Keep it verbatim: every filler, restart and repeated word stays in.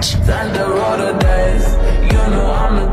Time to roll the dice. You know I'm the